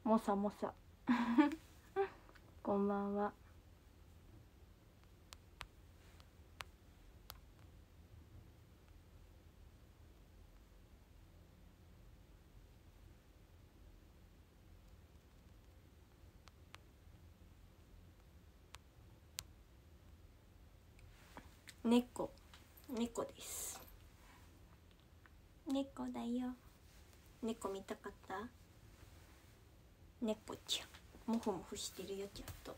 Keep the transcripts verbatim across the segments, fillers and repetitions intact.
もさもさこんばんは。猫猫です。猫だよ。猫見たかった？猫ちゃんモフモフしてるよちゃんと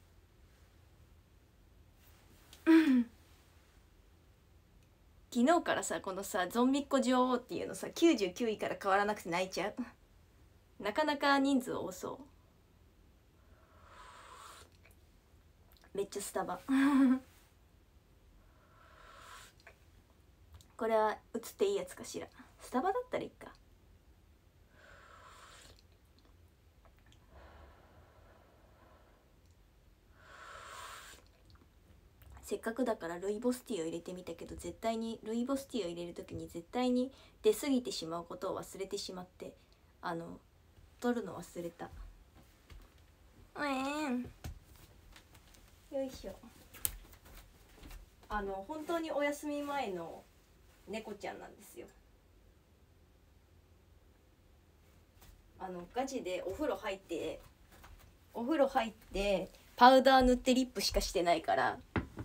昨日からさ、このさゾンビっ子女王っていうのさきゅうじゅうきゅういから変わらなくて泣いちゃうなかなか人数多そう。めっちゃスタバこれは映っていいやつかしら。スタバだったらいいか。せっかくだからルイボスティーを入れてみたけど、絶対にルイボスティーを入れる時に絶対に出過ぎてしまうことを忘れてしまって、あの取るの忘れた。うえんよいしょ。あの本当にお休み前の猫ちゃんなんですよ。あのガチでお風呂入ってお風呂入ってパウダー塗ってリップしかしてないから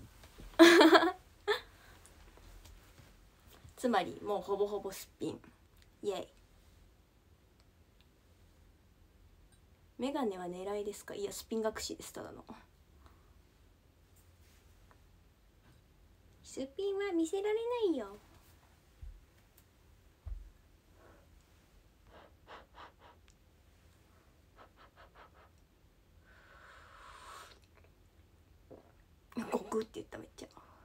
つまりもうほぼほぼすっぴん。イエイ。メガネは狙いですか？いや、すっぴん隠しです。ただのすっぴんは見せられないよ。ゴクって言った。めっちゃ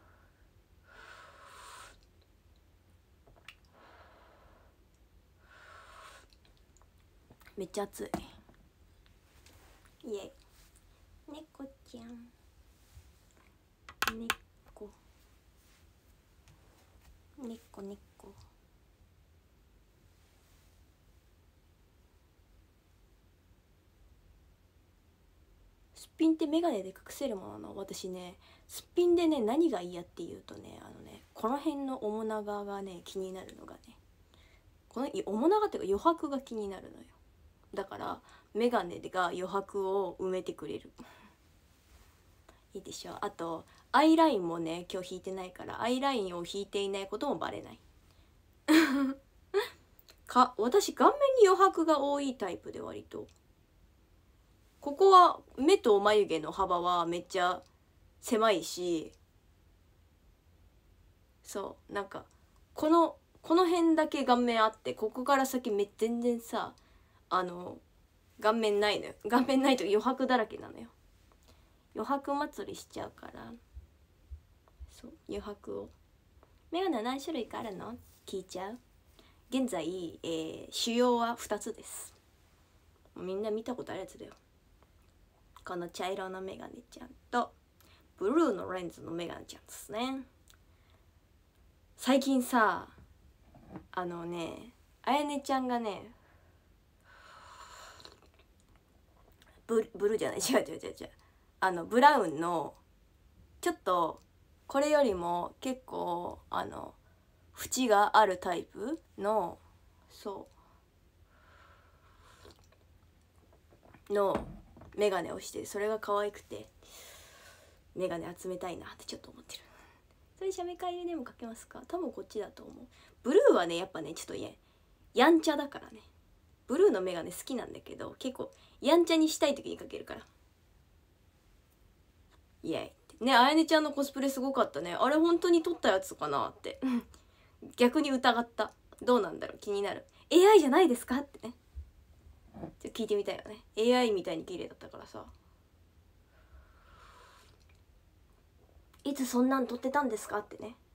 めっちゃ熱い。イエイ。猫ちゃん猫猫猫。すっぴんってメガネで隠せるものなの？私ね、すっぴんでね何が嫌っていうとね、あのねこの辺の面長がね気になるのがね、この面長っていうか余白が気になるのよ。だからメガネが余白を埋めてくれるいいでしょ。あとアイラインもね今日引いてないから、アイラインを引いていないこともバレないか。私顔面に余白が多いタイプで、割とここは目と眉毛の幅はめっちゃ狭いし、そうなんかこのこの辺だけ顔面あって、ここから先め全然さ、あの顔面ないのよ。顔面ないと余白だらけなのよ。余白祭りしちゃうから。そう余白を。メガネ何種類かあるの？聞いちゃう。現在、えー、主要はふたつです。みんな見たことあるやつだよ。この茶色のメガネちゃんとブルーのレンズのメガネちゃんですね。最近さ、あのねあやねちゃんがね、ブ, ブルーじゃない違う違う違う違うあのブラウンのちょっとこれよりも結構あの縁があるタイプの、そうのメガネをして、それが可愛くてメガネ集めたいなってちょっと思ってる。それ写メ会でもかけますか？多分こっちだと思う。ブルーはねやっぱねちょっとねやんちゃだからね。ブルーのメガネ好きなんだけど、結構やんちゃにしたい時にかけるから。イエイってね。あやねちゃんのコスプレすごかったね。あれ本当に撮ったやつかなって逆に疑った。どうなんだろう、気になる。 エーアイ じゃないですかってね、ちょっと聞いてみたいよね。 エーアイ みたいに綺麗だったからさ。いつそんなん撮ってたんですかってね。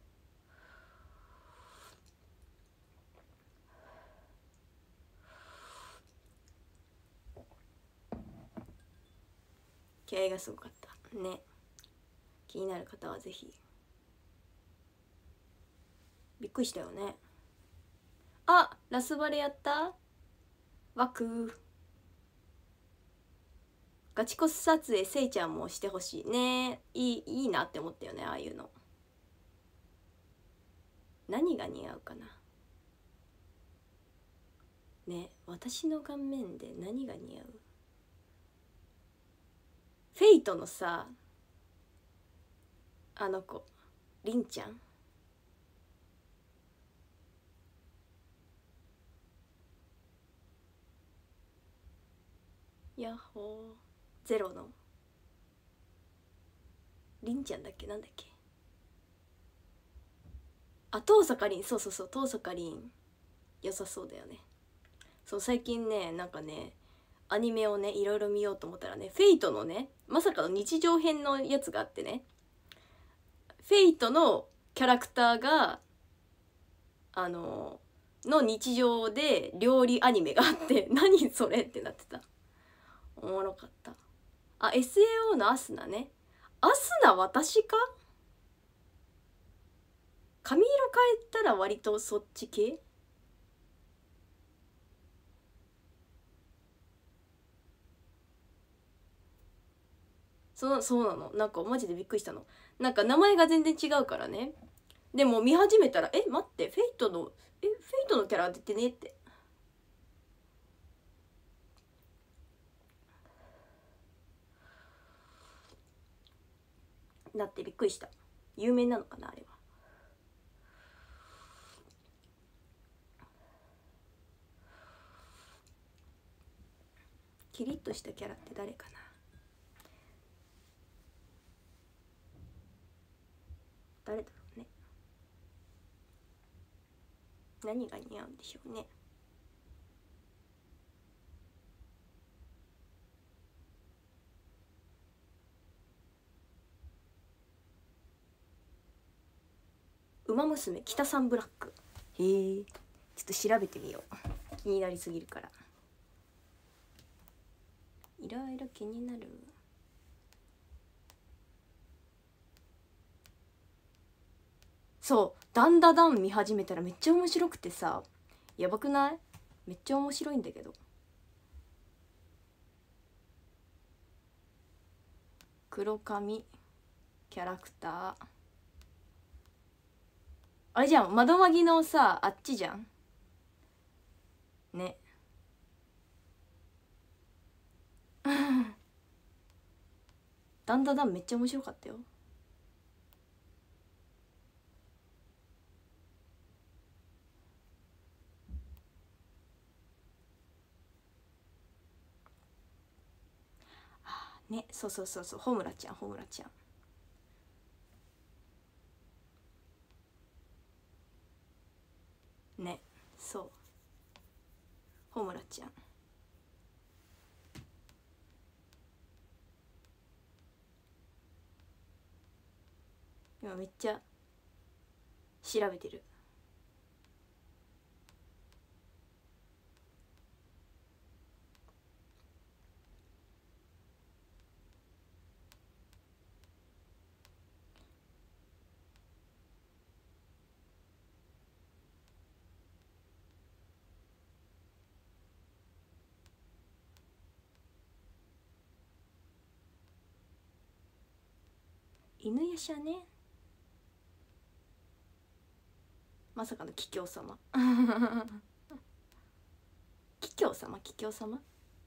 気合がすごかったね。気になる方はぜひ。びっくりしたよね。あ、ラスバレやった？ワクガチコス撮影せいちゃんもしてほしいね。いいいいなって思ったよね、ああいうの。何が似合うかなね。私の顔面で何が似合う？フェイトのさ、あの子りんちゃん、ヤッホーゼロのりんちゃんだっけ、なんだっけ、あ、東坂りん、そうそうそう、東坂りん良さそうだよね。そう、最近ね、なんかねアニメをねいろいろ見ようと思ったらね、フェイトのねまさかの日常編のやつがあってね、フェイトのキャラクターがあのの日常で料理アニメがあって何それってなってた。おもろかった。あ、 エスエーオー のアスナね。アスナ私か？髪色変えたら割とそっち系？そう、そうなの。なんかマジでびっくりしたの。なんか名前が全然違うからね。でも見始めたら、え、待って、フェイトの、え、フェイトのキャラ出てねって。だってびっくりした。有名なのかな、あれは。キリッとしたキャラって誰かな。誰だろうね。何が似合うんでしょうね。ウマ娘北さんブラック。へえ、ちょっと調べてみよう。気になりすぎるから。いろいろ気になる。そう、ダンダダン見始めたらめっちゃ面白くてさ、やばくない？めっちゃ面白いんだけど。黒髪キャラクター、あれじゃん、窓マギのさ、あっちじゃんね。ダンダダンめっちゃ面白かったよ。ね、そうそうそうそう、ホムラちゃん、ホムラちゃんね、そう、ホムラちゃん。今めっちゃ調べてる。犬夜叉ね、まさかの桔梗様桔梗様、桔梗様。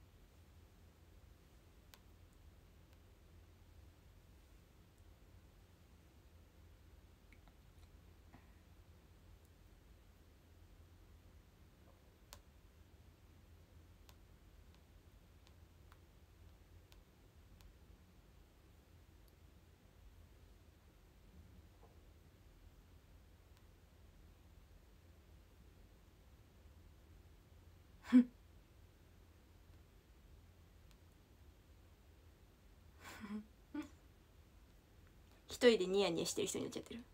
一人でニヤニヤしてる人になっちゃってる。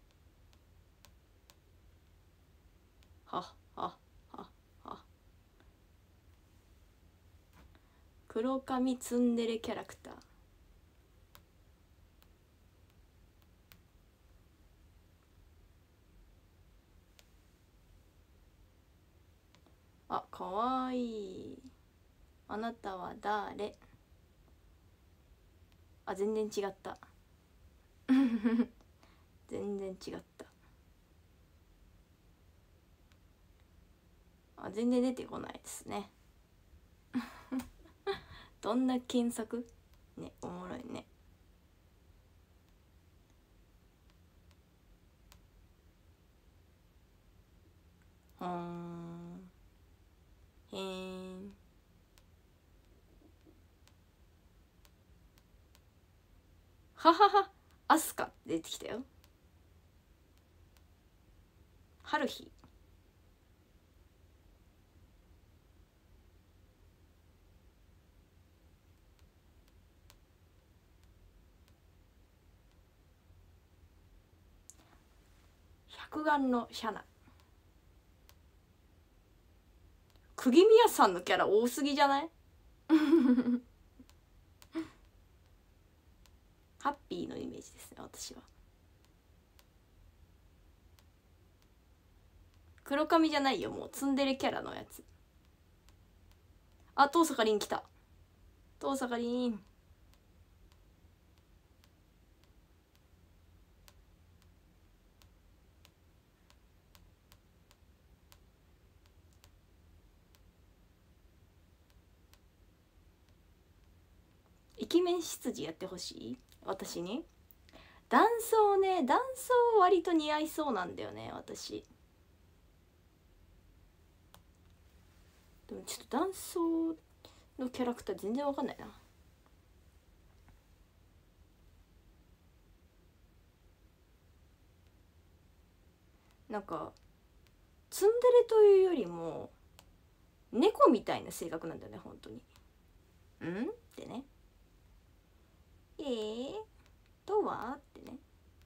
はっはっはっは。黒髪ツンデレキャラクター。あ、かわいい。あなたは誰？ あ、全然違った全然違った。あ、全然出てこないですねどんな検索ね、おもろいね。ほーん、へーん。ははは、アスカ出てきたよ。春日。百眼のシャナ。釘宮さんのキャラ多すぎじゃないハッピーのイメージですね、私は。黒髪じゃないよ、もうツンデレキャラのやつ。あ、遠坂凛来た。遠坂凛。イケメン執事やってほしい？私に男装ね、男装割と似合いそうなんだよね、私。でもちょっと男装のキャラクター全然わかんないな。なんかツンデレというよりも猫みたいな性格なんだよね、本当に。んってね。えー、とはってね。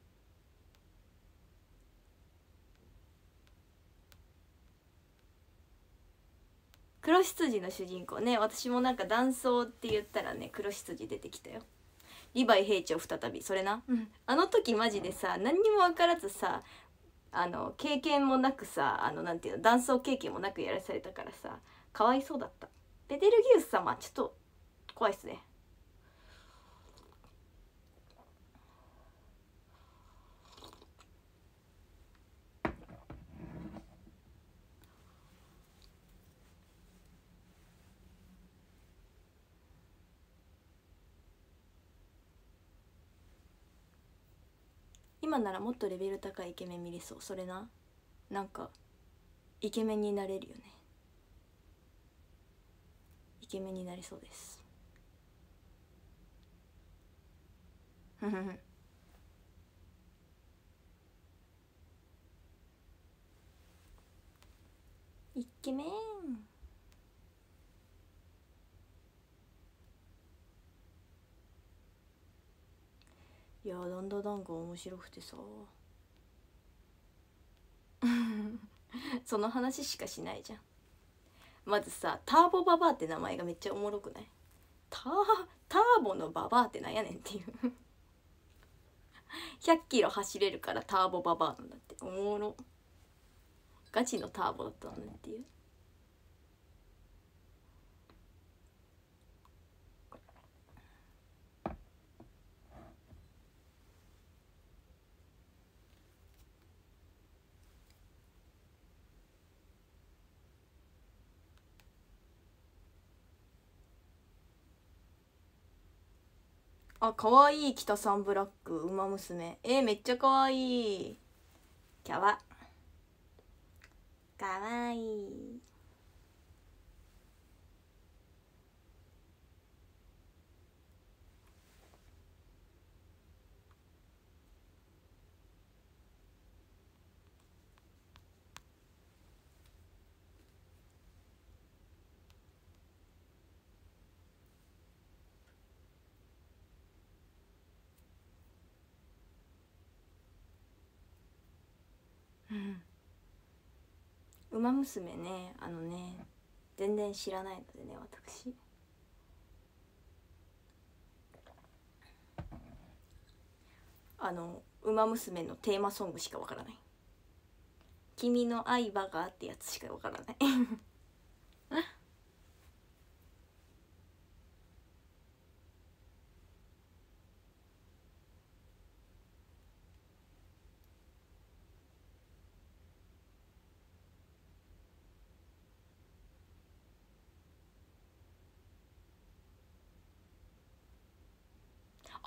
黒執事の主人公ね、私もなんか男装って言ったらね、黒執事出てきたよ。リヴァイ兵長再び、それな、うん、あの時マジでさ、何にも分からずさ、あの経験もなくさ、あのなんていうの、男装経験もなくやらされたからさ、かわいそうだった。ベテルギウス様ちょっと怖いっすね。今ならもっとレベル高いイケメン見れそう。それな、なんかイケメンになれるよね。イケメンになりそうですイケメン。いやー、だんだんが面白くてさその話しかしないじゃん。まずさ、ターボババアって名前がめっちゃおもろくない？ターターボのババアってなんやねんっていうひゃっキロ走れるからターボババアなんだって。おもろ。ガチのターボだったのねっていう。あ、かわいい。北さんブラックウマ娘。えー、めっちゃかわいい。キャワかわいい。ウマ娘ね、あのね、全然知らないのでね、私。あのウマ娘のテーマソングしかわからない。君の愛バガーってやつしかわからない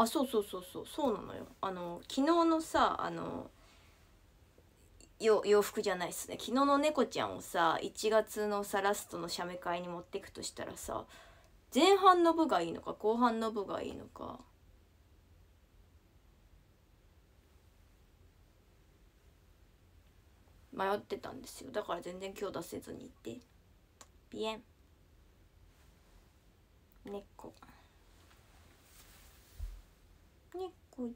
あ、そうそうそうそうそうなのよ。あの昨日のさ、あのよ洋服じゃないっすね、昨日の猫ちゃんをさいちがつのさラストの写メ会に持ってくとしたらさ、前半の部がいいのか後半の部がいいのか迷ってたんですよ。だから全然今日出せずにいて、ピエン猫猫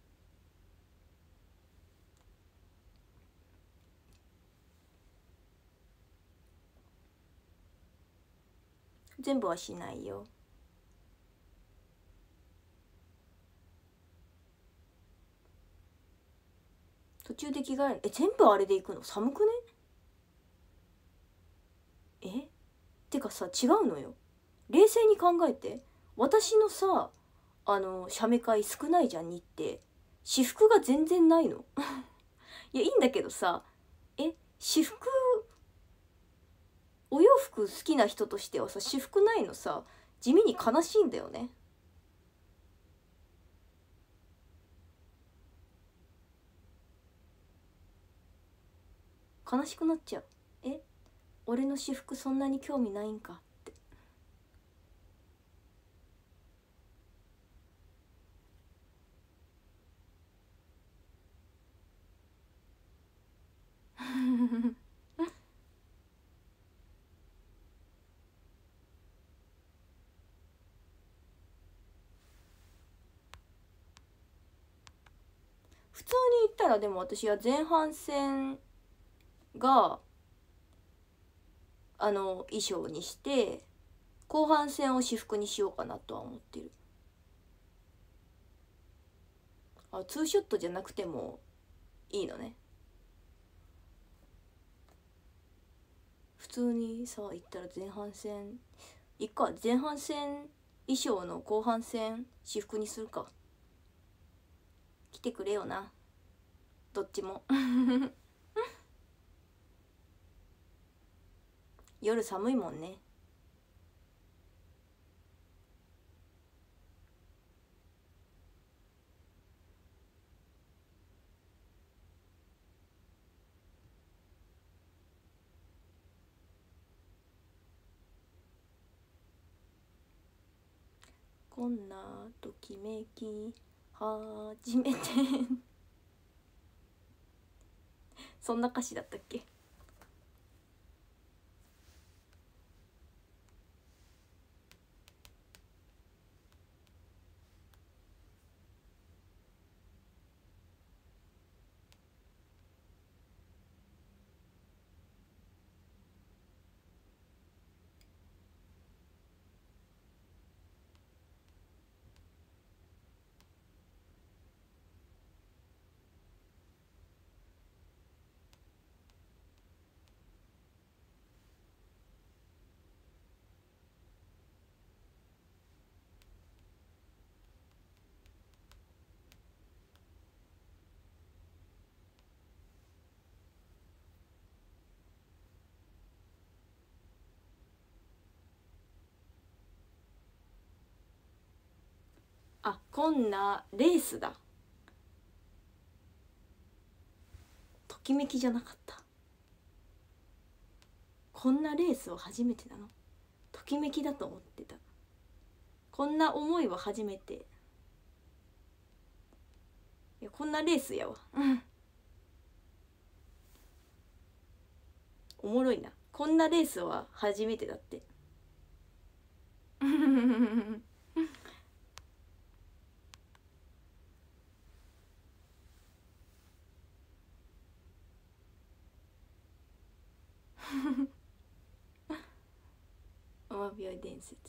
全部はしないよ。途中で着替える。え、全部あれで行くの寒くね？えてかさ、違うのよ。冷静に考えて、私のさあの写メ会少ないじゃんにって。私服が全然ないのいやいいんだけどさ、え私服、お洋服好きな人としてはさ私服ないのさ地味に悲しいんだよね。悲しくなっちゃう。え俺の私服そんなに興味ないんかって普通に言ったらでも私は前半戦があの衣装にして後半戦を私服にしようかなとは思ってる。あ、ツーショットじゃなくてもいいのね。普通にさ言ったら前半戦いっか、前半戦衣装の後半戦私服にするか。来てくれよなどっちも夜寒いもんね。こんなときめき初めてそんな歌詞だったっけ？あ、こんなレースだ。ときめきじゃなかった。こんなレースは初めてなの。ときめきだと思ってた。こんな思いは初めて。いやこんなレースやわ。うんおもろいな。こんなレースは初めてだってアマビア伝説。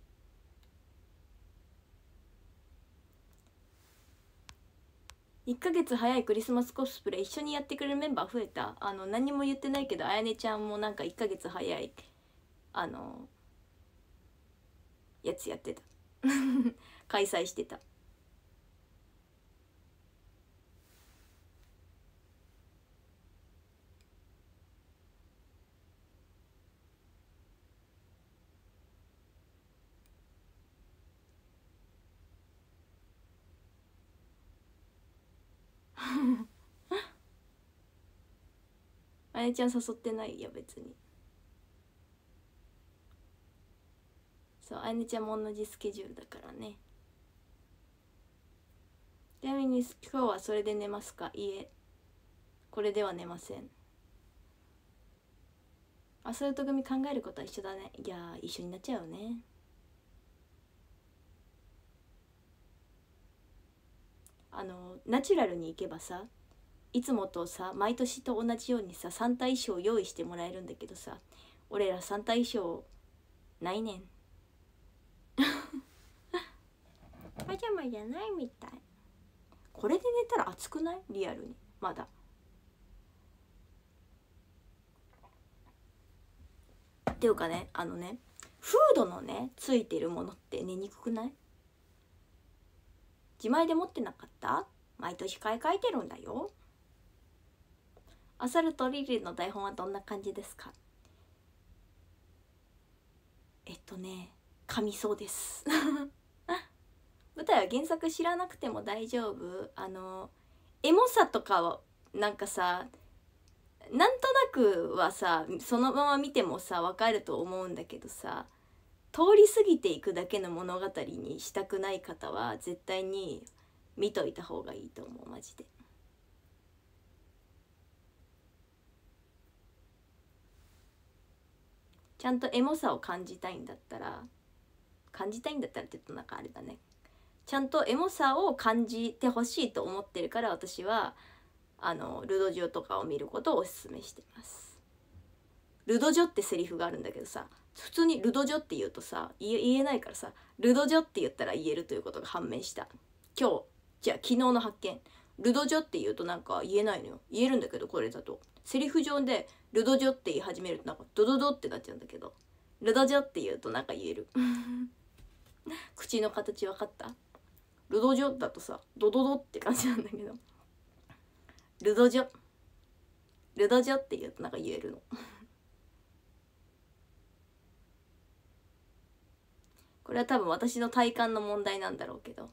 いっかげつ早いクリスマスコスプレ一緒にやってくれるメンバー増えた。あの何も言ってないけどあやねちゃんもなんかいっかげつ早いあのやつやってた開催してた。 あやねちゃん誘ってない。いや別に。そう、あやねちゃんも同じスケジュールだからね。ちなみに今日はそれで寝ますか？いえ、これでは寝ません。あ、そういうと組考えることは一緒だね。いやー、一緒になっちゃうよね。あのナチュラルに行けばさ、いつもとさ、毎年と同じようにさ、サンタ衣装を用意してもらえるんだけどさ、俺らサンタ衣装ないねん。パジャマじゃないみたい。これで寝たら暑くない？リアルにまだ。っていうかね、あのね、フードのねついてるものって寝にくくない？自前で持ってなかった？毎年買い替えてるんだよ。アサルトリリの台本はどんな感じですか？えっとね、噛みそうです舞台は原作知らなくても大丈夫。あのエモさとかはなんかさ、なんとなくはさ、そのまま見てもさ分かると思うんだけどさ、通り過ぎていくだけの物語にしたくない方は絶対に見といた方がいいと思う、マジで。ちゃんとエモさを感じたいんだったら、感じたいんだったらって言うとなんかあれだね、ちゃんとエモさを感じてほしいと思ってるから、私はあのルドジョとかを見ることをおすすめしてます。ルドジョってセリフがあるんだけどさ、普通にルドジョって言うとさ言え、言えないからさ、ルドジョって言ったら言えるということが判明した。今日じゃあ昨日の発見。ルドジョって言うとなんか言えないのよ。言えるんだけど、これだとセリフ上でルドジョって言い始めるとなんかドドドってなっちゃうんだけど、ルドジョって言うとなんか言える口の形分かった？ルドジョだとさドドドって感じなんだけど、ルドジョルドジョって言うとなんか言えるのこれは多分私の体感の問題なんだろうけど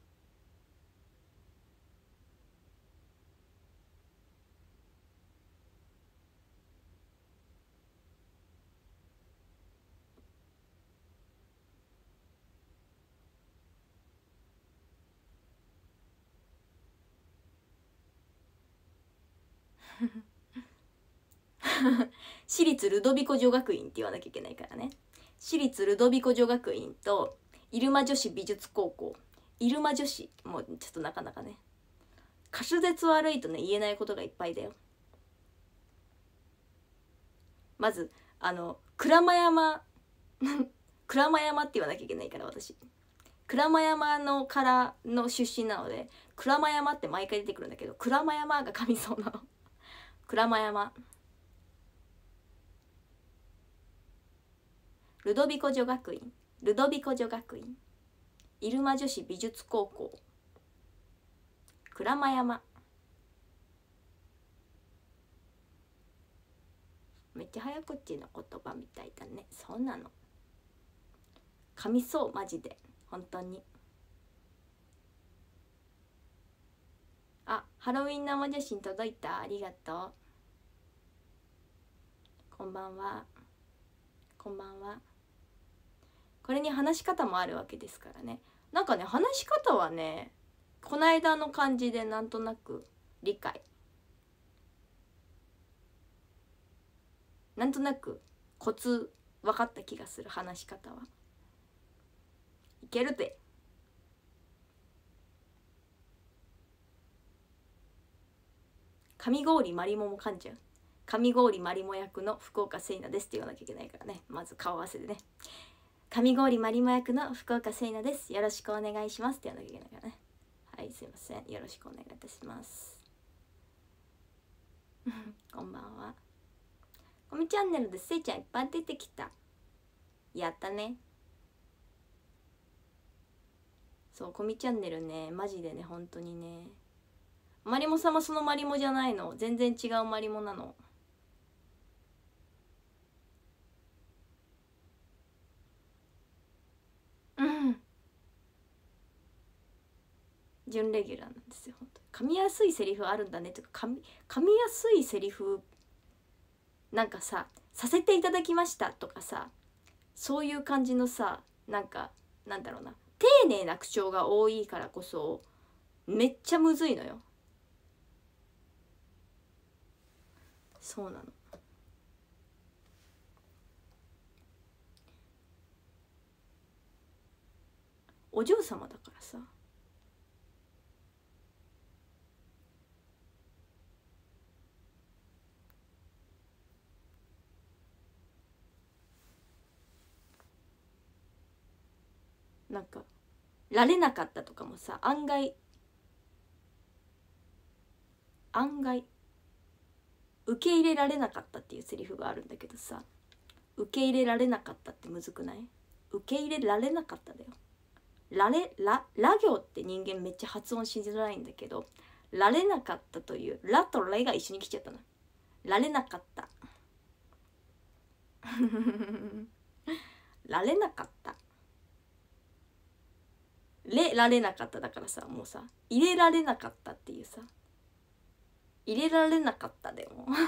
私立ルドビコ女学院って言わなきゃいけないからね。私立ルドビコ女学院と入間女子美術高校。入間女子もうちょっとなかなかね、滑舌悪いとね言えないことがいっぱいだよ。まずあの鞍馬山鞍馬山って言わなきゃいけないから、私鞍馬山のからの出身なので鞍馬山って毎回出てくるんだけど、鞍馬山が噛みそうなの鞍馬山。ルドビコ女学院、ルドビコ女学院、入間女子美術高校、鞍馬山。めっちゃ早口の言葉みたいだね。そうなの、噛みそうマジで本当に。あ、ハロウィン生写真届いた、ありがとう。こんばんは、こんばんは。これに話し方もあるわけですからね。なんかね、話し方はねこないだの感じでなんとなく理解、なんとなくコツ分かった気がする。話し方はいけるで。上郡まりもも噛んじゃう。上郡まりも役の福岡聖奈ですって言わなきゃいけないからね、まず顔合わせでね。上郡まりも役の福岡聖奈です、よろしくお願いしますって言わなきゃいけないからね。はい、すいません、よろしくお願いいたしますこんばんは。コミチャンネルでせいちゃんいっぱい出てきた。やったね。そう、コミチャンネルねマジでね本当にね、マリモさんもそのマリモじゃないの、全然違うマリモなの。うん準レギュラーなんですよ。本当に噛みやすいセリフあるんだねとか、噛み噛みやすいセリフなんかさ「させていただきました」とかさ、そういう感じのさ、なんかなんだろうな、丁寧な口調が多いからこそめっちゃむずいのよ。そうなの。お嬢様だからさ。なんか「られなかった」とかもさ、案外案外受け入れられなかったっていうセリフがあるんだけどさ、受け入れられなかったってむずくない？受け入れられなかっただよ。られらら行って人間めっちゃ発音しづらいんだけど、られなかったというらとれが一緒に来ちゃったの。られなかったられなかったれられなかっただからさ、もうさ入れられなかったっていうさ、入れられなかったでも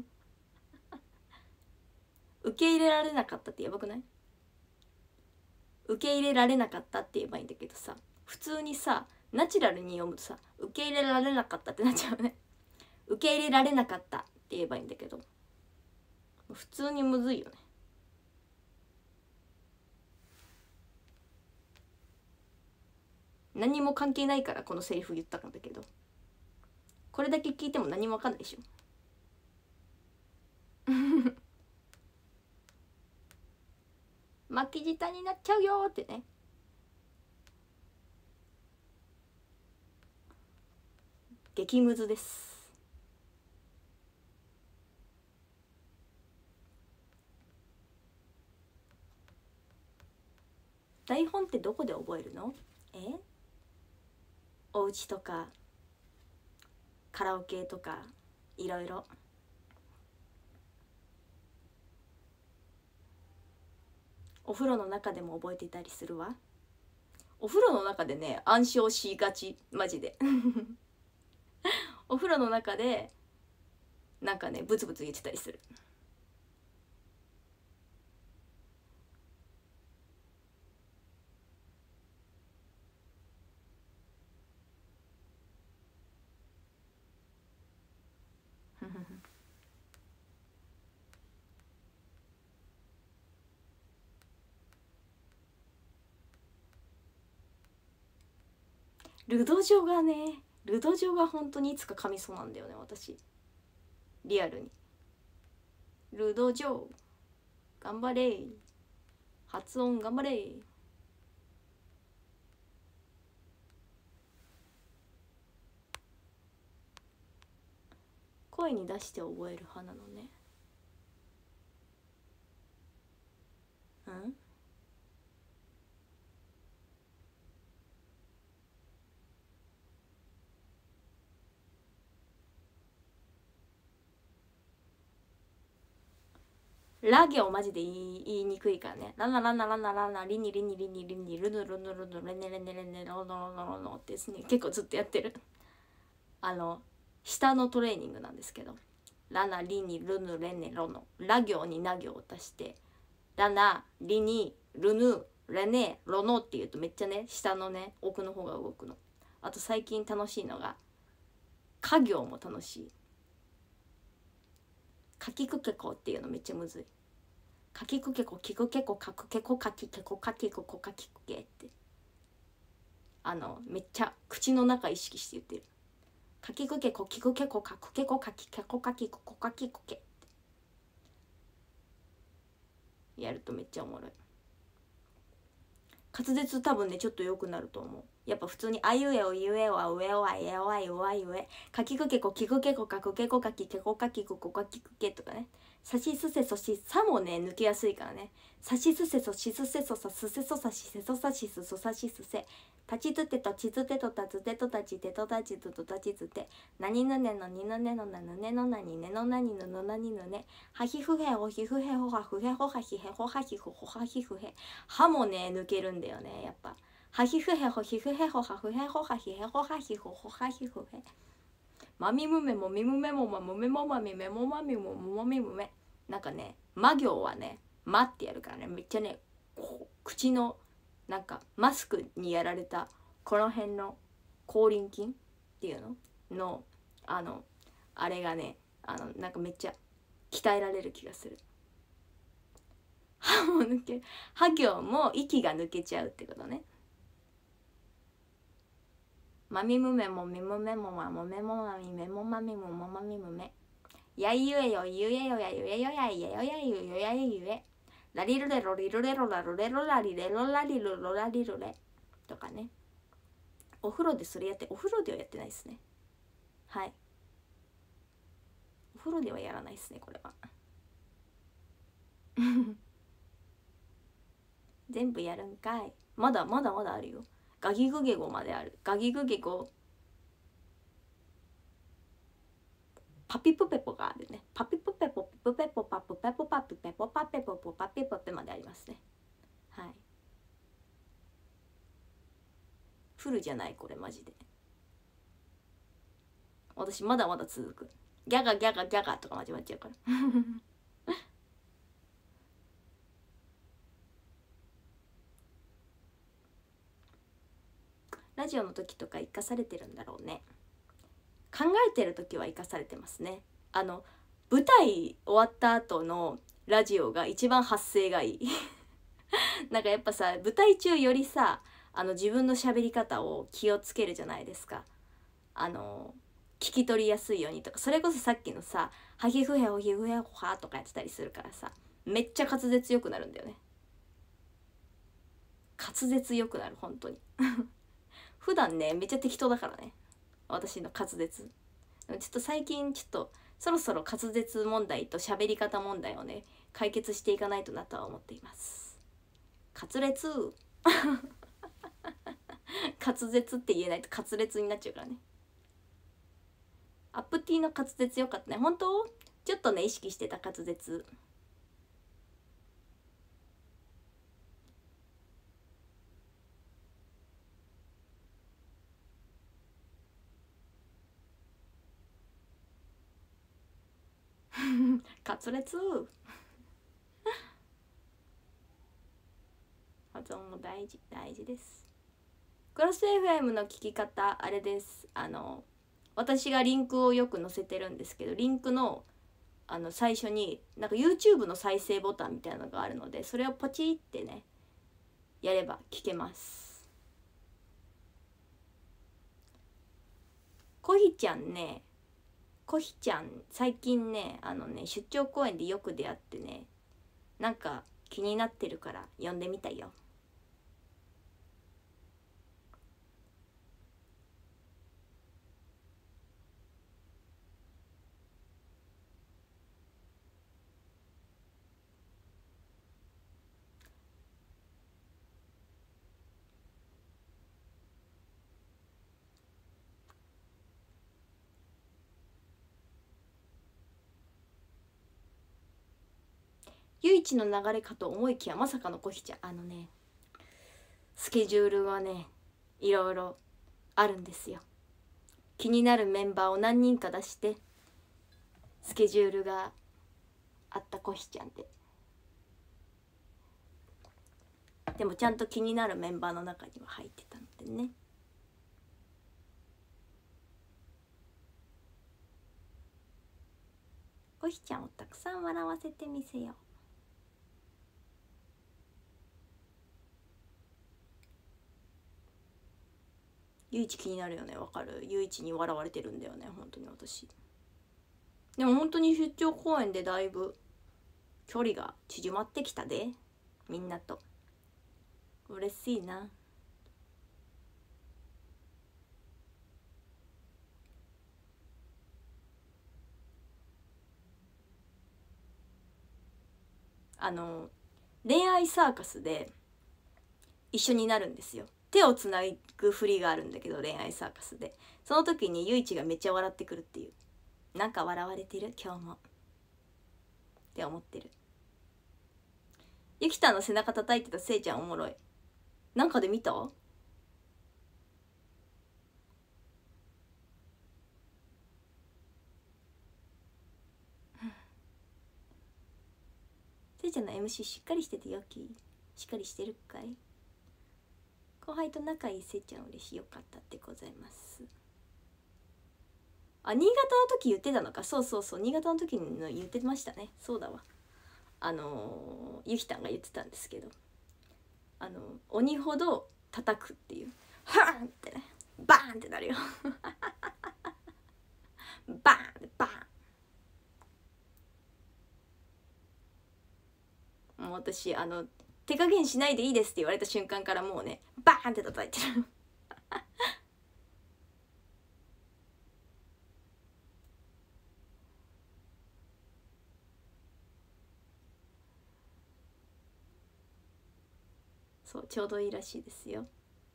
受け入れられなかったってやばくない？受け入れられなかったって言えばいいんだけどさ、普通にさナチュラルに読むとさ受け入れられなかったってなっちゃうね。受け入れられなかったって言えばいいんだけど、普通にむずいよね。何も関係ないからこのセリフ言ったんだけど、これだけ聞いても何もわかんないでしょ巻き舌になっちゃうよってね。激ムズです。台本ってどこで覚えるの？え？お家とかカラオケとかいろいろ。お風呂の中でも覚えていたりするわ。お風呂の中でね暗唱しがち、マジでお風呂の中でなんかねブツブツ言ってたりする。ルドジョがね、ルドジョが本当にいつか噛みそうなんだよね私、リアルに。ルドジョ頑張れ、発音頑張れ。声に出して覚える派なのね。うんラ行マジで言い言いにくいからね。ラナラナラナラナリニリニリニリニルヌルヌルヌレネレネレネロノロノロノってですね、結構ずっとやってるあの下のトレーニングなんですけど、ラナリニルヌレネロノ、ラ行にナ行を足してラナリニルヌレネロノっていうとめっちゃね下のね奥の方が動くの。あと最近楽しいのが家行も楽しい。かきくけこっていうのめっちゃむずい。かきくけこきくけこかくけこかきけこかきくこかきくけってあのめっちゃ口の中意識して言ってる。かきくけこきくけこかくけこかきけこかきくこかきくけってやるとめっちゃおもろい。滑舌多分ねちょっと良くなると思う。やっぱ普通にあいうえおいうえおあうえおあいえおあいうあいうえかきくけこきくけこかくけこかきけこかきくこかきくけとかね。さしすせそしさもね抜けやすいからね。さしすせそしすせそさすせそさしせそさしすそさしすせたちつてとちつてとたつてとたちてとたちつとたちつてなにぬねのにぬねのなぬねのなにねのなにぬのなにぬねはひふへほひふへほはふへほはひへほはひふほはひふへはもね抜けるんだよねやっぱ。はひふへほひふへほはふへほはひへほはひふほはひふへまみむめもみむめもまむめもまみめもまみももまみむめなんかね魔行はね「ま」ってやるからね、めっちゃねこう口のなんかマスクにやられたこの辺の口輪筋っていうののあのあれがねあのなんかめっちゃ鍛えられる気がする。歯も抜け歯行も息が抜けちゃうってことね。まみむめもみむめもまもめもまみめもまみむもまみむめやいゆえよゆえよやゆえよやいえよやゆよやゆえラリルレロリルレロラルレロラリレロラリルロラリルレとかね。お風呂でそれやって、お風呂ではやってないですね。はい、お風呂ではやらないですねこれは。全部やるんかい。まだまだまだあるよ。ガギグゲゴまである。ガギグゲゴパピプペポがあるね。パピプペポピプペポパプペポパピペポパペポポパピポペまでありますね。はい、フルじゃないこれマジで。私まだまだ続く。ギャガギャガギャガとか始まっちゃうからラジオの時とか生かされてるんだろうね。考えてる時は生かされてますね。あの舞台終わった後のラジオが一番発声がいいなんかやっぱさ舞台中よりさあの自分の喋り方を気をつけるじゃないですか。あの聞き取りやすいようにとか、それこそさっきのさ「ハヒフヘホヒフヘホハ」とかやってたりするからさ、めっちゃ滑舌よくなるんだよね。滑舌よくなる本当に普段ねめっちゃ適当だからね私の滑舌。ちょっと最近ちょっとそろそろ滑舌問題と喋り方問題をね解決していかないとなとは思っています。滑舌滑舌って言えないと滑舌になっちゃうからね。アップティの滑舌よかったね。本当ちょっとね意識してた滑舌。滑舌発音も大事大事です。クロス エフエム の聞き方あれです。あの私がリンクをよく載せてるんですけど、リンクのあの最初になんか YouTube の再生ボタンみたいなのがあるので、それをポチってねやれば聞けます。コヒちゃんね、コヒちゃん最近ねあのね出張公演でよく出会ってね、なんか気になってるから呼んでみたよ。唯一の流れかと思いきやまさかのコヒちゃん、あのねスケジュールはねいろいろあるんですよ。気になるメンバーを何人か出してスケジュールがあったコヒちゃんで、でもちゃんと気になるメンバーの中には入ってたのでね。コヒちゃんをたくさん笑わせてみせよう。ゆいち気になるよね。わかる。ゆいちに笑われてるんだよね本当に私。でも本当に出張公演でだいぶ距離が縮まってきたで、みんなと。嬉しいな。あの恋愛サーカスで一緒になるんですよ。手をつなぐ振りがあるんだけど、恋愛サーカスでその時にゆいちがめっちゃ笑ってくるっていう、なんか笑われてる今日もって思ってる。ゆきたんの背中叩いてたせいちゃんおもろい。なんかで見た？ せいちゃんの エムシー しっかりしててよき。しっかりしてるかい。後輩と仲いいせいちゃん嬉しい、よかったってございます。あ、新潟の時言ってたのか。そうそうそう、新潟の時の言ってましたね。そうだわ。あのー、ゆきたんが言ってたんですけど、あの鬼ほど叩くっていう、ハーンってね、バーンってなるよバーンってバーン。もう私あの手加減しないでいいですって言われた瞬間からもうね、バーンって叩いてるそう、ちょうどいいらしいですよ。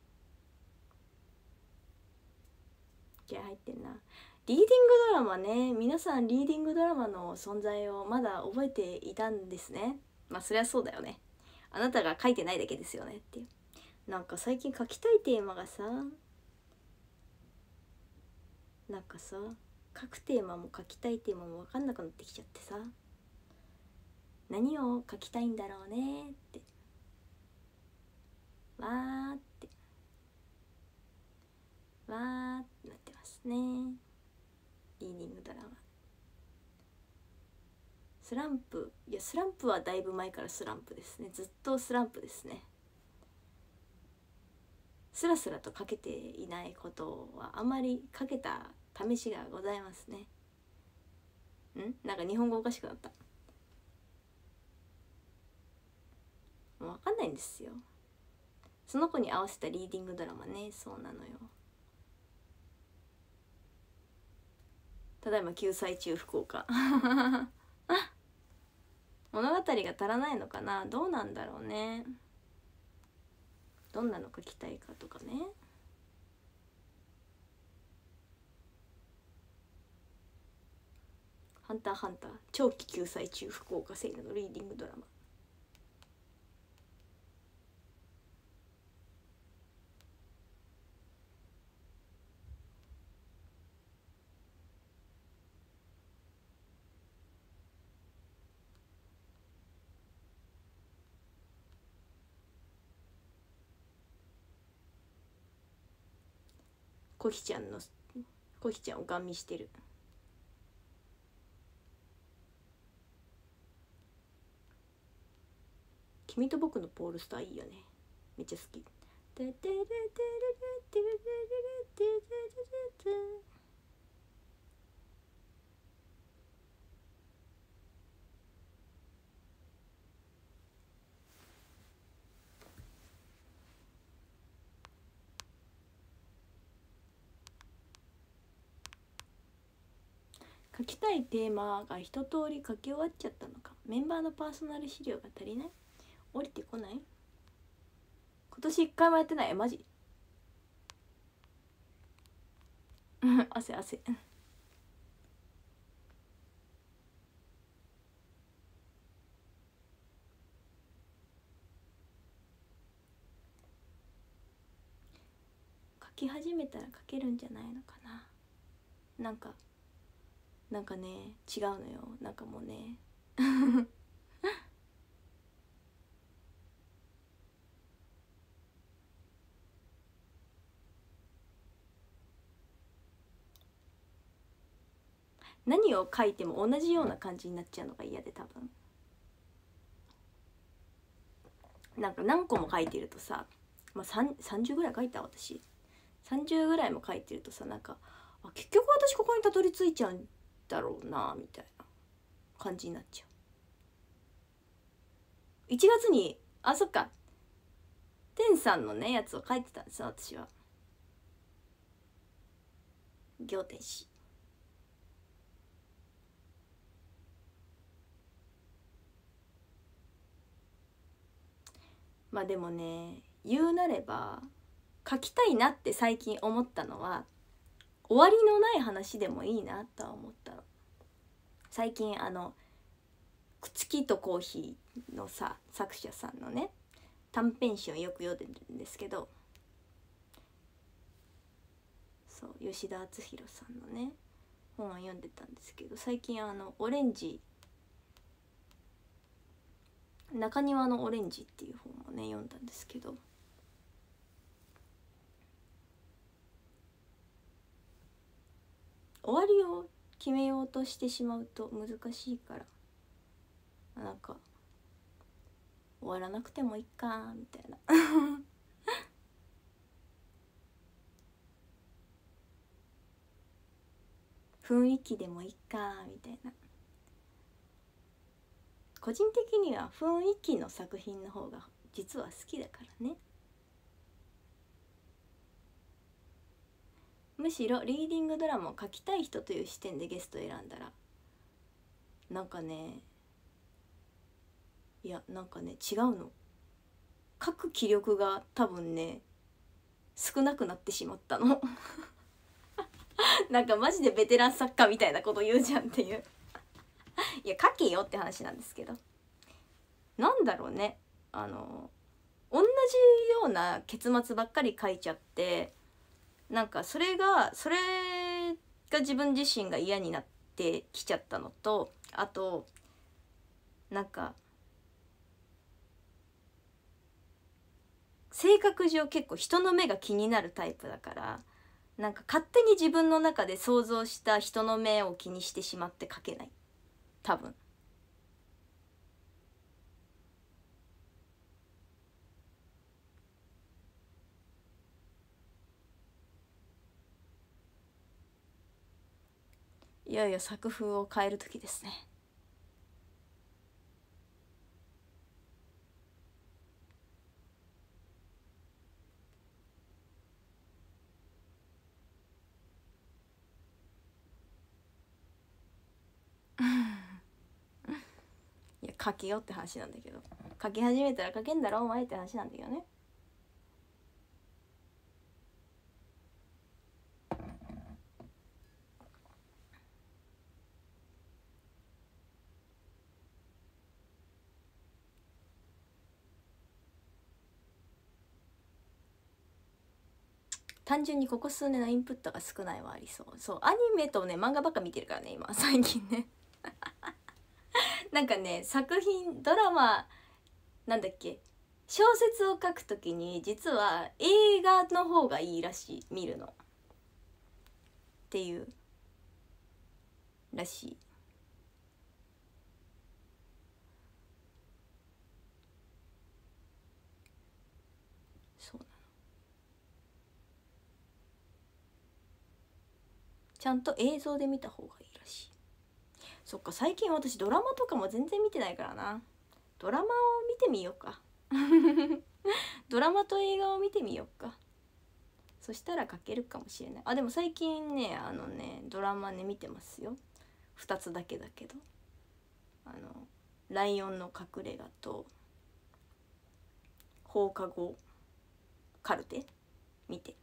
気合入ってんな。リーディングドラマね、皆さんリーディングドラマの存在をまだ覚えていたんですね。まあそりゃそうだよね。あなたが書いてないだけですよねっていう。なんか最近書きたいテーマがさ、なんかさ、書くテーマも書きたいテーマも分かんなくなってきちゃってさ、何を書きたいんだろうねってわーってわーってなってますね。リーディングドラマスランプ、いやスランプはだいぶ前からスランプですね。ずっとスランプですね。スラスラと書けていないことはあまり書けた試しがございますね。んなんか日本語おかしくなった。もう分かんないんですよ。その子に合わせたリーディングドラマね。そうなのよ。ただいま救済中福岡物語が足らないのかな。どうなんだろうね。どんなの書きたいかとかね。ハンターハンター長期救済中福岡セイルのリーディングドラマ。コヒちゃんのコヒちゃんをガン見してる。君と僕のポールスターいいよね。めっちゃ好き。書きたいテーマが一通り書き終わっちゃったのか。メンバーのパーソナル資料が足りない。降りてこない。今年一回もやってない。マジ汗汗書き始めたら書けるんじゃないのかな。なんかなんかね違うのよ。なんかもうね何を書いても同じような感じになっちゃうのが嫌で、多分なんか何個も書いてるとさ、まあ、さんじゅうぐらい書いた私さんじゅうぐらいも書いてるとさ、なんかあ結局私ここにたどり着いちゃうんだろうなみたいな感じになっちゃう。いちがつにあそっか天さんのねやつを書いてたんですよ私は。仰天使まあでもね言うなれば書きたいなって最近思ったのは終わりのない話でもいいなとは思ったの。最近あの月とコーヒーのさ作者さんのね短編集をよく読んでるんですけど、そう吉田篤弘さんのね本を読んでたんですけど、最近あのオレンジ中庭のオレンジっていう本もね読んだんですけど、終わりを決めようとしてしまうと難しいから、なんか終わらなくてもいいかみたいな雰囲気でもいいかみたいな。個人的には雰囲気の作品の方が実は好きだからね。むしろリーディングドラマを書きたい人という視点でゲストを選んだら、なんかね、いやなんかね違うの、書く気力が多分ね少なくなってしまったのなんかマジでベテラン作家みたいなこと言うじゃんっていういや書けよって話なんですけど、なんだろうね、あの同じような結末ばっかり書いちゃって、なんかそれがそれが自分自身が嫌になってきちゃったのと、あとなんか性格上結構人の目が気になるタイプだから、なんか勝手に自分の中で想像した人の目を気にしてしまって書けない、多分。いよいよ作風を変える時ですねいや書けよって話なんだけど、書き始めたら書けんだろお前って話なんだけどね。単純にここ数年のインプットが少ないはありそう。そうアニメとね漫画ばっか見てるからね今最近ねなんかね作品ドラマなんだっけ、小説を書くときに実は映画の方がいいらしい、見るのっていうらしい。そうなの、ちゃんと映像で見た方がいいらしい。そっか、最近私ドラマとかも全然見てないからな。ドラマを見てみようかドラマと映画を見てみようか。そしたら書けるかもしれない。あ、でも最近ねあのねドラマね見てますよ。ふたつだけだけど、あのライオンの隠れ家と放課後カルテ見て。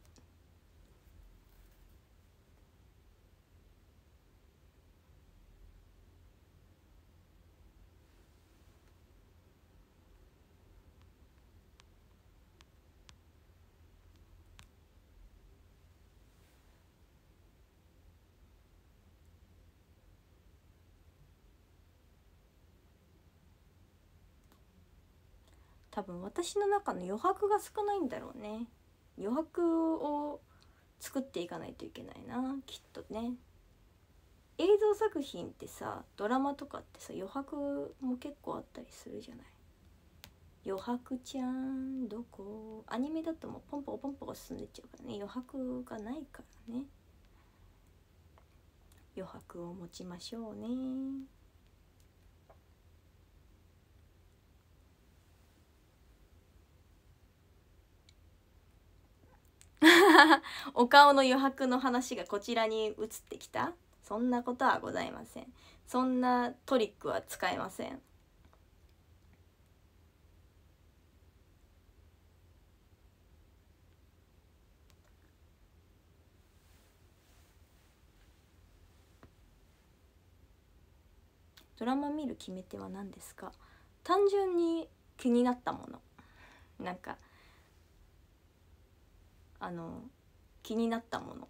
多分私の中の余白が少ないんだろうね。余白を作っていかないといけないなきっとね。映像作品ってさ、ドラマとかってさ余白も結構あったりするじゃない。余白ちゃんどこ、アニメだともうポンポコポンポコ進んでっちゃうからね、余白がないからね。余白を持ちましょうねお顔の余白の話がこちらに移ってきた。そんなことはございません。そんなトリックは使えません。ドラマ見る決め手は何ですか？単純に気になったもの、なんかあの気になったもの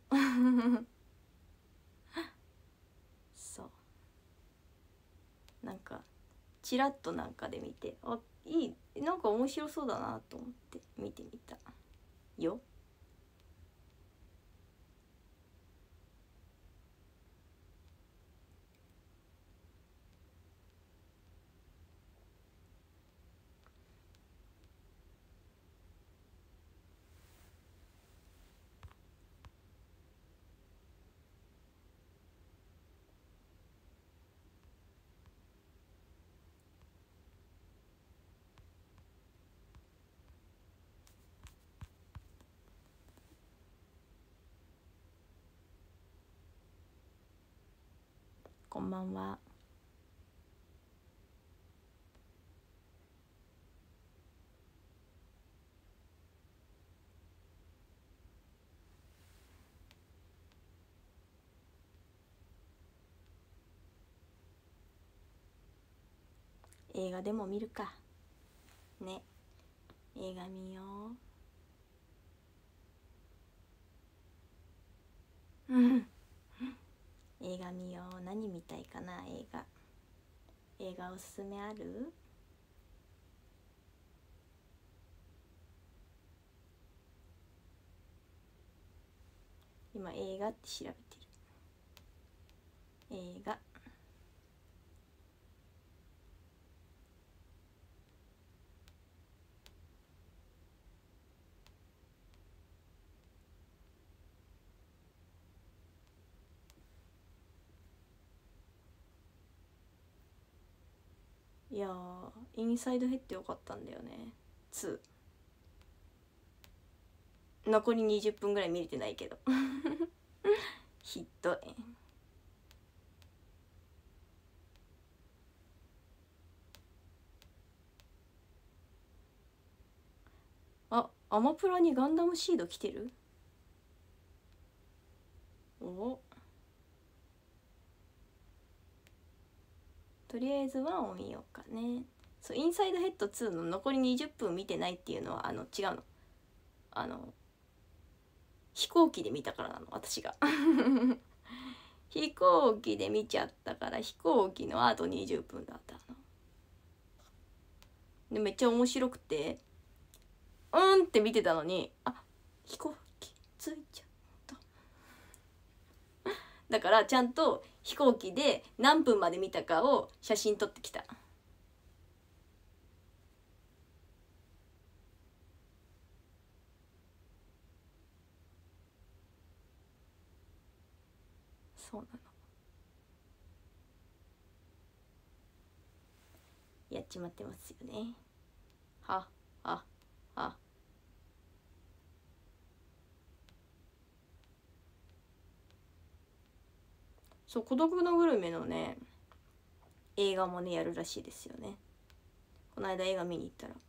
そう、なんかチラッとなんかで見て、あ、いい、なんか面白そうだなと思って見てみたよ。こんばんは。映画でも見るかね。映画見よう。うん映画見よう。何見たいかな。映画映画おすすめある？今映画って調べてる。映画いやー、インサイドヘッドよかったんだよね。ツー残りにじゅっぷんぐらい見れてないけどひどい。あ、アマプラにガンダムシード来てる。お、とりあえずワンを見ようかね。そう、インサイドヘッドツーの残りにじゅっぷん見てないっていうのはあの違うの。あの飛行機で見たからなの、私が飛行機で見ちゃったから、飛行機のあとにじゅっぷんだったので、めっちゃ面白くてうんって見てたのに、あ、飛行機ついちゃっただからちゃんと飛行機で何分まで見たかを写真撮ってきた。そうなの。やっちまってますよね。はははそう、孤独のグルメのね映画もねやるらしいですよね。この間映画見に行ったら、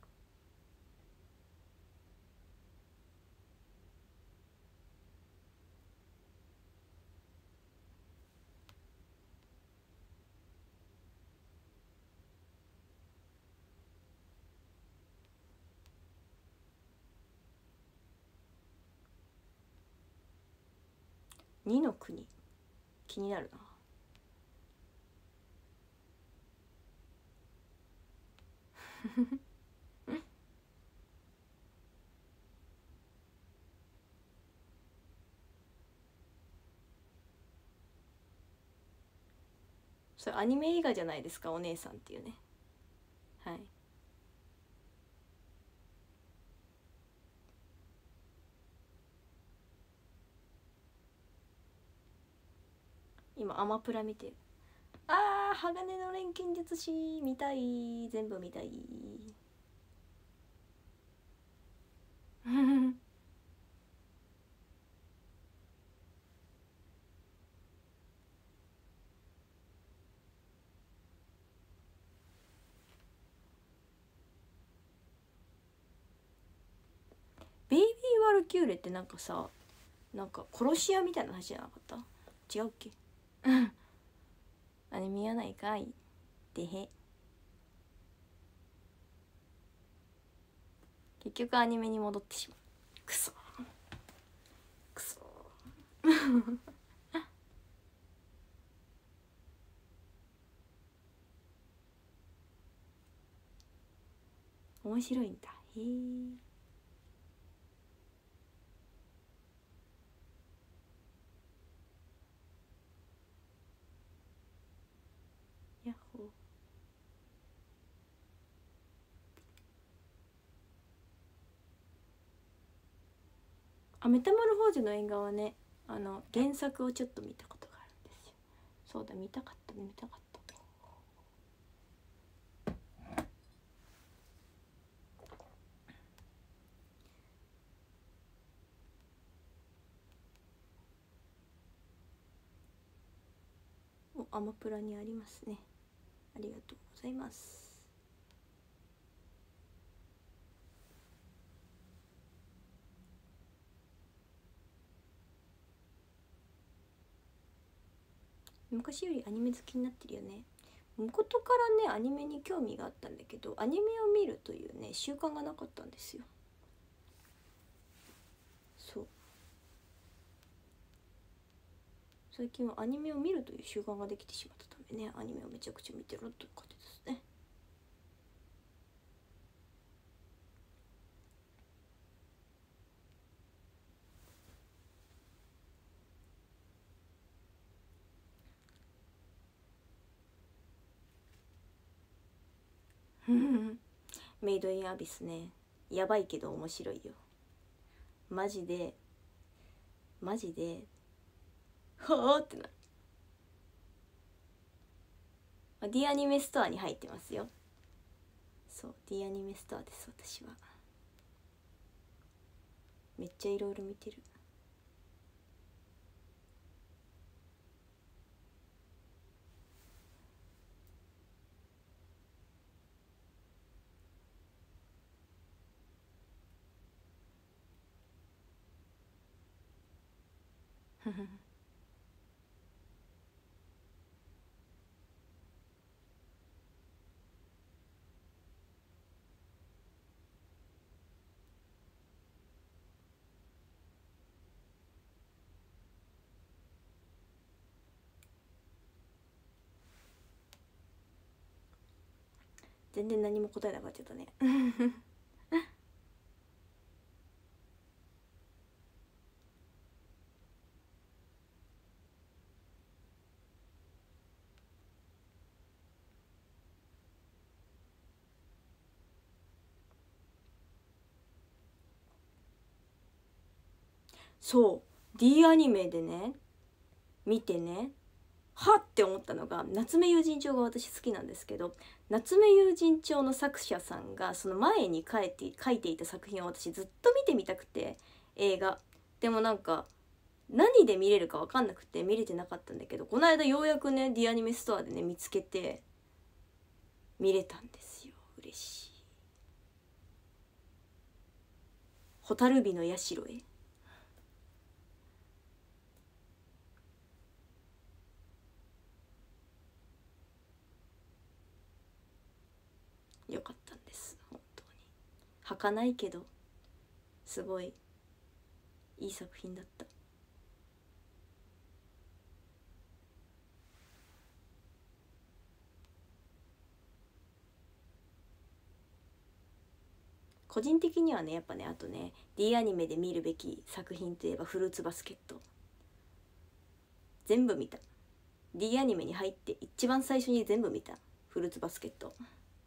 にの国気になるな。それアニメ映画じゃないですか、お姉さんっていうね。はい。今アマプラ見てる。あー、鋼の錬金術師見たい。全部見たいベイビーワルキューレってなんかさ、なんか殺し屋みたいな話じゃなかった？違うっけ？あれ見やないかい。でへ。結局アニメに戻ってしまう。くそくそ面白いんだ。へえ。やっほー。あ、メタモルフォーゼの縁側はね、あの原作をちょっと見たことがあるんですよ。そうだ、見たかった見たかった。お、アマプラにありますね。ありがとうございます。昔よりアニメ好きになってるよね。元からねアニメに興味があったんだけど、アニメを見るというね習慣がなかったんですよ。そう、最近はアニメを見るという習慣ができてしまったためね、アニメをめちゃくちゃ見てるという感じですね。メイドインアビスね、やばいけど面白いよ。マジでマジではあってなる。 D アニメストアに入ってますよ。そう、 D アニメストアです。私はめっちゃいろいろ見てる。全然何も答えなかったね。そう、 D アニメでね見てね、はって思ったのが、夏目友人帳が私好きなんですけど、夏目友人帳の作者さんがその前に書いて書いていた作品を私ずっと見てみたくて、映画でもなんか何で見れるか分かんなくて見れてなかったんだけど、この間ようやくね D アニメストアでね見つけて見れたんですよ。嬉しい。蛍火の社へ。よかったんです、本当に。儚いけどすごいいい作品だった。個人的にはねやっぱね、あとね D アニメで見るべき作品といえばフルーツバスケット。全部見た。 D アニメに入って一番最初に全部見たフルーツバスケット。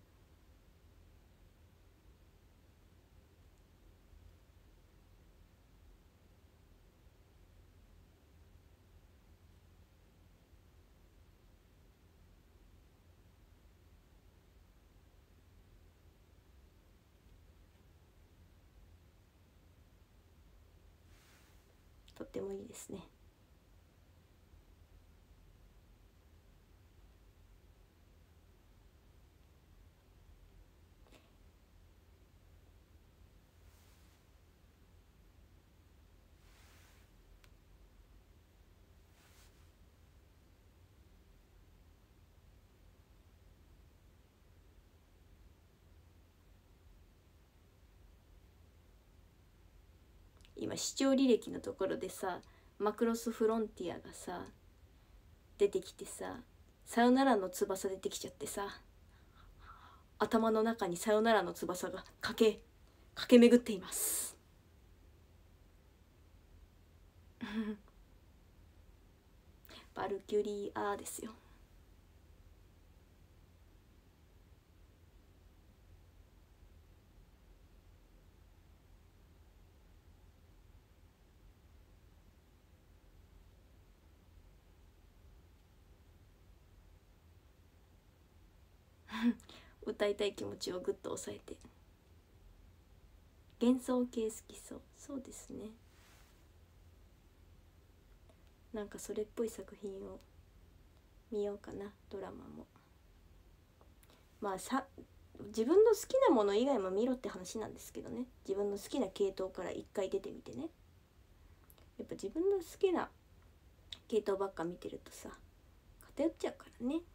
とってもいいですね。今視聴履歴のところでさ、マクロスフロンティアがさ出てきてさ、さよならの翼出てきちゃってさ、 頭の中にさよならの翼が駆け駆け巡っていますバルキュリーアーですよ歌いたい気持ちをぐっと抑えて。幻想系好きそう。そうですね。なんかそれっぽい作品を見ようかな。ドラマもまあさ、自分の好きなもの以外も見ろって話なんですけどね。自分の好きな系統から一回出てみてね。やっぱ自分の好きな系統ばっか見てるとさ、偏っちゃうからね。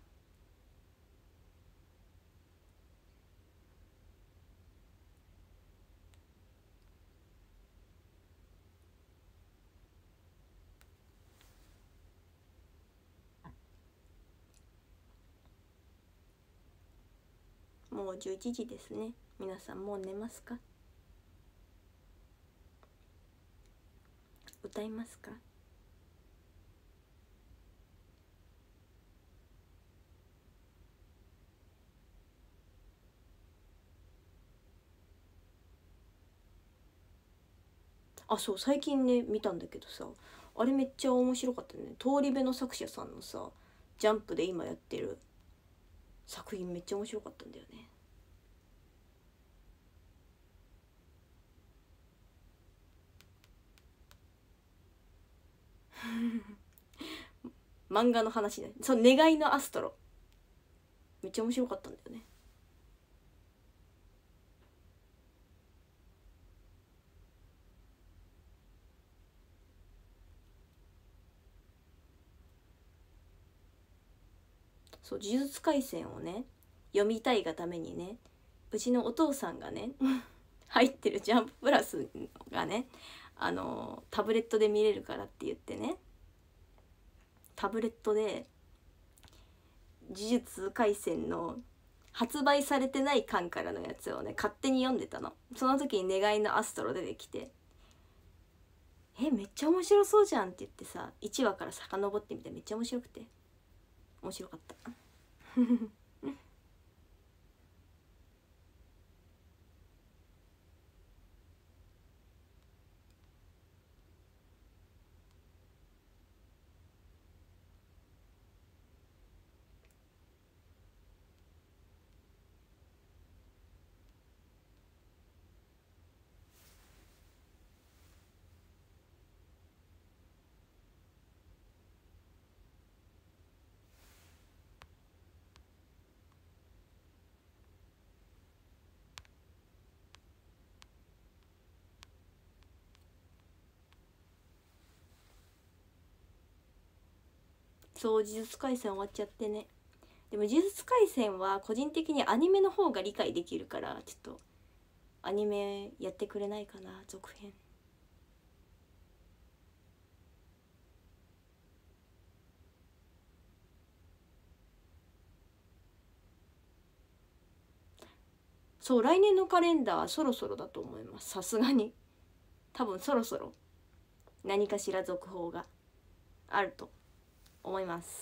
もうじゅういちじですね。皆さんもう寝ますか？歌いますか？あ、そう、最近ね見たんだけどさ、あれめっちゃ面白かったね。通り部の作者さんのさ、ジャンプで今やってる作品めっちゃ面白かったんだよね。漫画の話ね。そう、願いのアストロめっちゃ面白かったんだよね。そう、呪術廻戦をね読みたいがためにね、うちのお父さんがね入ってるジャンププラスがね、あのタブレットで見れるからって言ってね、タブレットで呪術廻戦の発売されてない巻からのやつをね勝手に読んでたの。その時に願いのアストロ出てきて、えめっちゃ面白そうじゃんって言ってさ、いちわから遡ってみてめっちゃ面白くて面白かったそう、呪術廻戦終わっちゃってね。でも呪術廻戦は個人的にアニメの方が理解できるから、ちょっとアニメやってくれないかな、続編。そう、来年のカレンダーそろそろだと思います。さすがに多分そろそろ何かしら続報があると思います。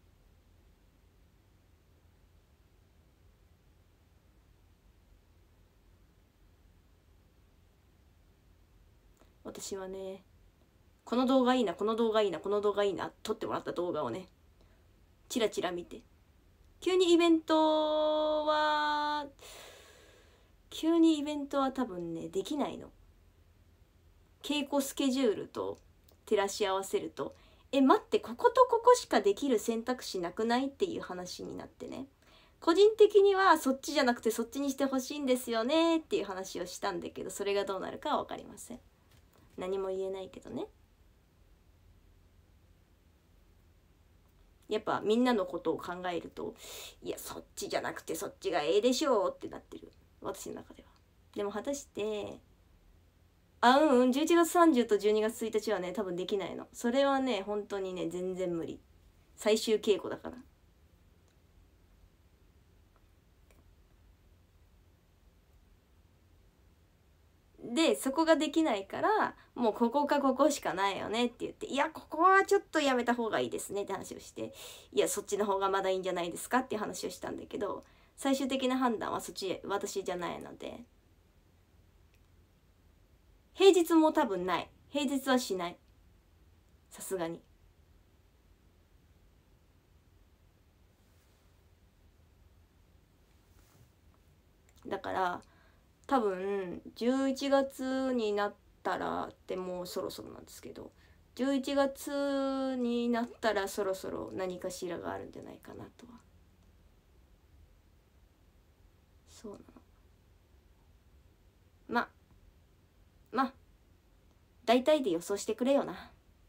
私はね、この動画いいな、この動画いいな、この動画いいな、撮ってもらった動画をねチラチラ見て、急にイベントは急にイベントは多分ねできないの。稽古スケジュールと照らし合わせると、え待って、こことここしかできる選択肢なくないっていう話になってね、個人的にはそっちじゃなくてそっちにしてほしいんですよねっていう話をしたんだけど、それがどうなるかは分かりません。何も言えないけどね。やっぱみんなのことを考えると、いやそっちじゃなくてそっちがええでしょうってなってる、私の中では。でも果たして、あうんうんじゅういちがつさんじゅうとじゅうにがつついたちはね多分できないの。それはね本当にね全然無理。最終稽古だから。 でそこができないからもうここかここしかないよねって言って、いやここはちょっとやめた方がいいですねって話をして、いやそっちの方がまだいいんじゃないですかっていう話をしたんだけど、最終的な判断はそっち私じゃないので、平日も多分ない、平日はしない、さすがに。だから多分じゅういちがつになったらってもうそろそろなんですけど、じゅういちがつになったらそろそろ何かしらがあるんじゃないかなとは。そうなの。まま大体で予想してくれよな。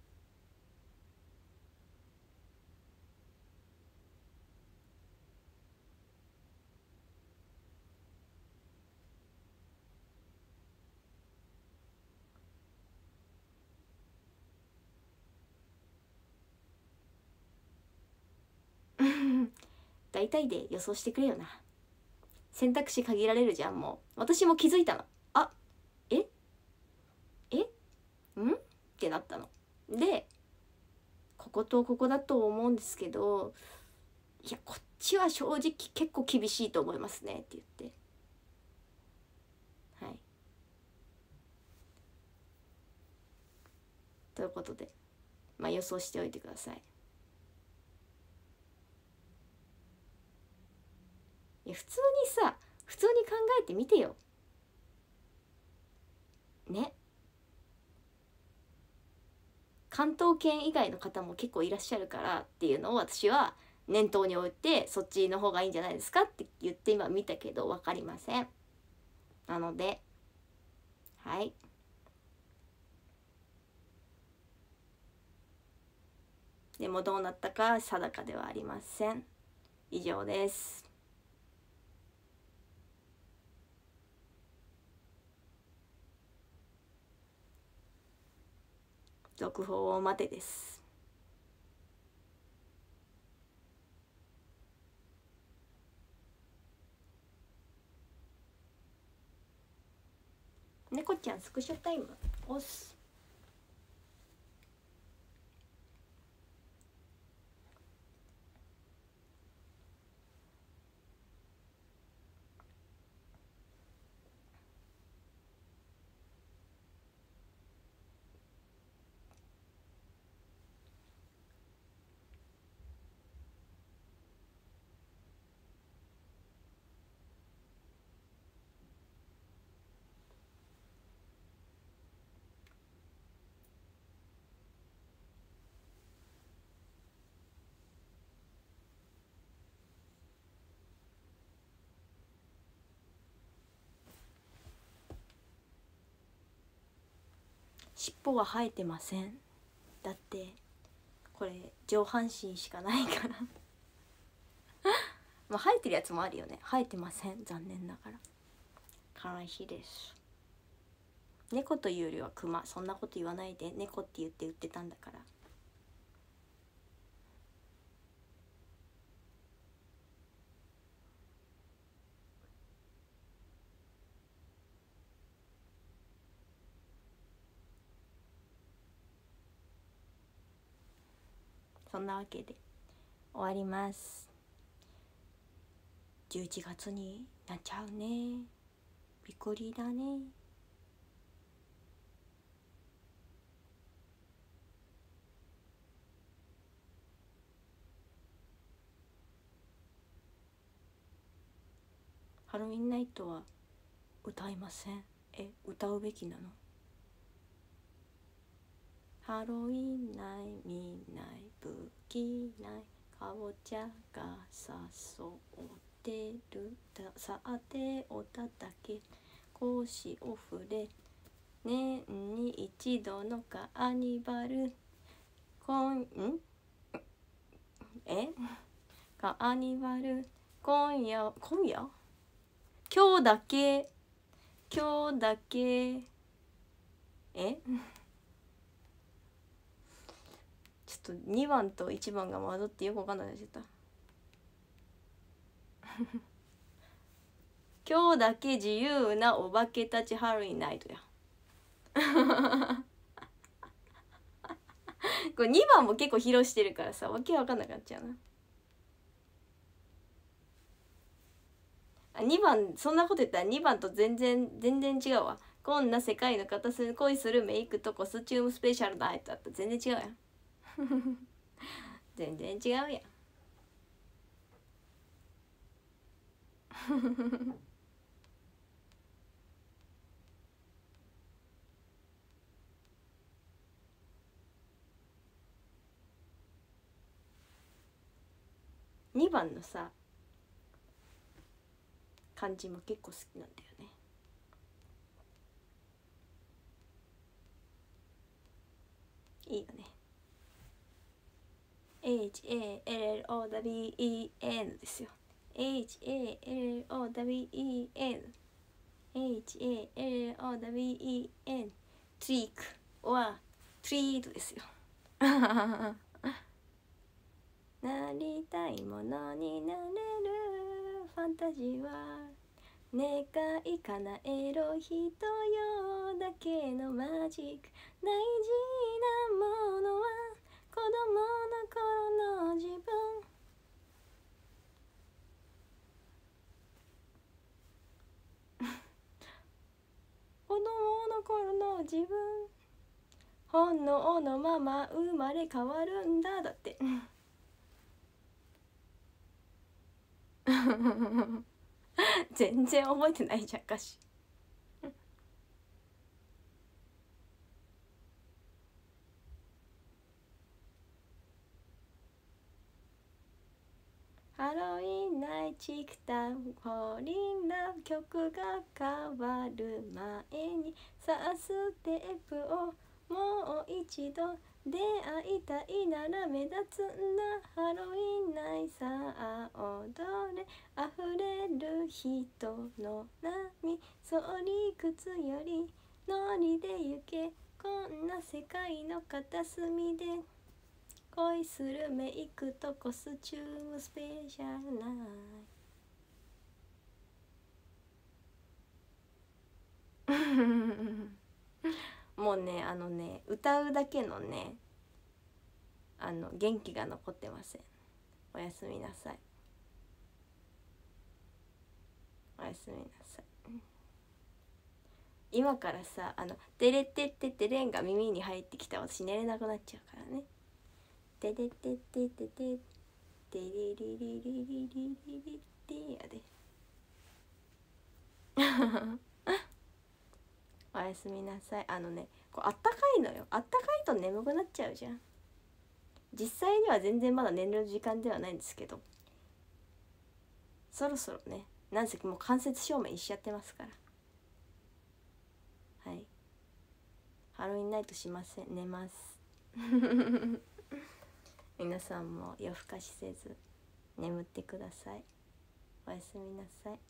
大体で予想してくれよな。選択肢限られるじゃん。もう私も気づいたの。あええんってなったので、こことここだと思うんですけど、いやこっちは正直結構厳しいと思いますねって言って、はい、ということで、まあ予想しておいてください。いや普通にさ、普通に考えてみてよね。関東圏以外の方も結構いらっしゃるからっていうのを私は念頭に置いて、そっちの方がいいんじゃないですかって言って今見たけど分かりません。なのではい、でもどうなったか定かではありません。以上です。続報を待てです。猫ちゃんスクショタイム押す。尻尾は生えてません。だってこれ上半身しかないからまあ生えてるやつもあるよね。生えてません、残念ながら。悲しいです。猫というよりはクマ。そんなこと言わないで、猫って言って売ってたんだから。そんなわけで終わります。じゅういちがつになっちゃうね。びっくりだね。ハロウィンナイトは歌いません。え、歌うべきなの？ハロウィンナイみんないぶきないかぼちゃが誘ってるさておたたけ腰を振れ年に一度のカーニバル今んえカーニバル今夜今夜今日だけ今日だけえちょっとにばんといちばんが混ざってよくわかんなくなっちゃった今日だけ自由なお化けたちハロウィンナイトや。 これにばんも結構披露してるからさ、わけわかんなくなっちゃうな。あ、にばんそんなこと言ったらにばんと全然全然違うわ。こんな世界の片隅に恋するメイクとコスチュームスペシャルナイトだったら全然違うやん全然違うやんにばんのさ感じも結構好きなんだよね。いいよね。 エイチ エー エル エル オー ダブリュー イー エヌ ですよ。 エイチ エー エル エル オー ダブリュー イー エヌ エイチ エー エル エル オー ダブリュー イー エヌ トリークはトリートですよなりたいものになれるファンタジーは願い叶えろ人よだけのマジック。大事なものは子供の頃の自分。子供の頃の自分、本能のまま生まれ変わるんだだって全然覚えてないじゃん歌詞ハロウィンナイチクタフォーリンラブ曲が変わる前にさあステップをもう一度出会いたいなら目立つんだ。ハロウィンナイさあ踊れ溢れる人の波、そう理屈よりノリで行け、こんな世界の片隅で恋するメイクとコスチュームスペシャルナイトもうねあのね歌うだけのねあの元気が残ってません。おやすみなさい。おやすみなさい。今からさあの「テレテテテレン」が耳に入ってきたら私寝れなくなっちゃうからね。テレテテテテテリリリリリリリリリやでおやすみなさい。あのねこうあったかいのよ。あったかいと眠くなっちゃうじゃん。実際には全然まだ寝る時間ではないんですけど、そろそろねなんせもう間接照明しちゃってますから。はい、ハロウィンナイトしません。寝ます皆さんも夜更かしせず眠ってください。おやすみなさい。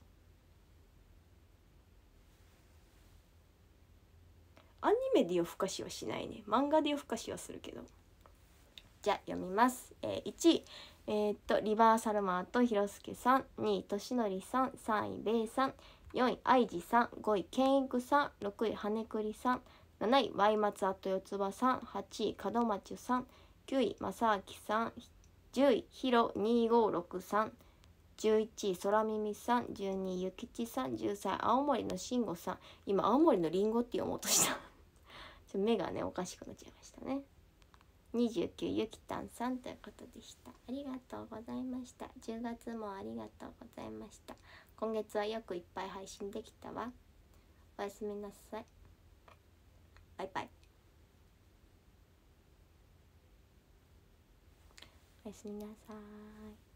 アニメで夜更かしはしないね。漫画で夜更かしはするけど。じゃあ読みます。えー、いちいえー、っとリバーサルマートひろすけさん、にいとしのりさん、さんいべいさん、よんいあいじさん、ごいけんいくさん、ろくいはねくりさん、なないわいまつあとよつばさん、はちい門町さん、きゅういまさあきさん、じゅういひろにごろくさん、じゅういちい空耳さん、じゅうにいゆきちさん、じゅうさんい青森のしんごさん。今青森のりんごって読もうとしたちょ目がねおかしくなっちゃいましたね。にじゅうきゅうゆきたんさんということでした。ありがとうございました。じゅうがつもありがとうございました。今月はよくいっぱい配信できたわ。おやすみなさい。バイバイ。おやすみなさい。